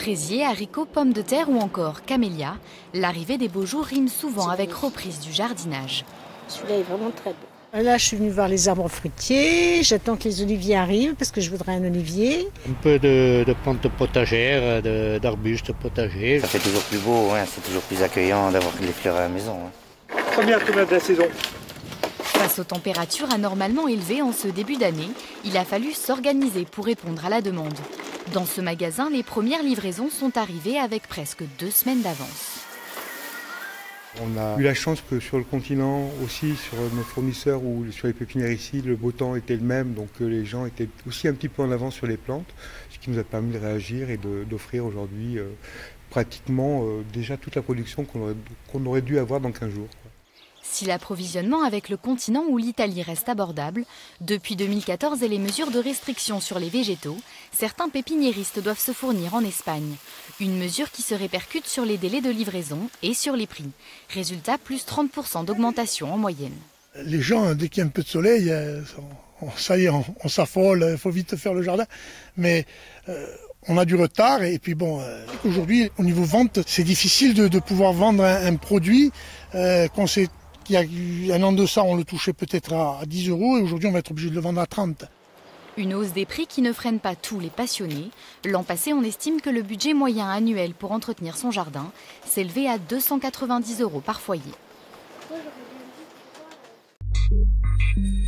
Fraisiers, haricots, pommes de terre ou encore camélias, l'arrivée des beaux jours rime souvent avec reprise du jardinage. Celui-là est vraiment très beau. Là, je suis venue voir les arbres fruitiers. J'attends que les oliviers arrivent parce que je voudrais un olivier. Un peu de plantes potagères, d'arbustes potagers. Ça fait toujours plus beau, hein, c'est toujours plus accueillant d'avoir les fleurs à la maison. Hein. Première tomate de la saison. Face aux températures anormalement élevées en ce début d'année, il a fallu s'organiser pour répondre à la demande. Dans ce magasin, les premières livraisons sont arrivées avec presque 2 semaines d'avance. On a eu la chance que sur le continent aussi, sur nos fournisseurs ou sur les pépinières ici, le beau temps était le même, donc les gens étaient aussi un petit peu en avance sur les plantes, ce qui nous a permis de réagir et d'offrir aujourd'hui pratiquement déjà toute la production qu'on aurait dû avoir dans 15 jours. Si l'approvisionnement avec le continent ou l'Italie reste abordable, depuis 2014 et les mesures de restriction sur les végétaux, certains pépiniéristes doivent se fournir en Espagne. Une mesure qui se répercute sur les délais de livraison et sur les prix. Résultat, plus 30% d'augmentation en moyenne. Les gens, dès qu'il y a un peu de soleil, ça y est, on s'affole, il faut vite faire le jardin. Mais on a du retard et puis bon, aujourd'hui, au niveau vente, c'est difficile de pouvoir vendre un produit qu'on sait. Il y a un an de ça, on le touchait peut-être à 10 € et aujourd'hui, on va être obligé de le vendre à 30. Une hausse des prix qui ne freine pas tous les passionnés. L'an passé, on estime que le budget moyen annuel pour entretenir son jardin s'élevait à 290 € par foyer.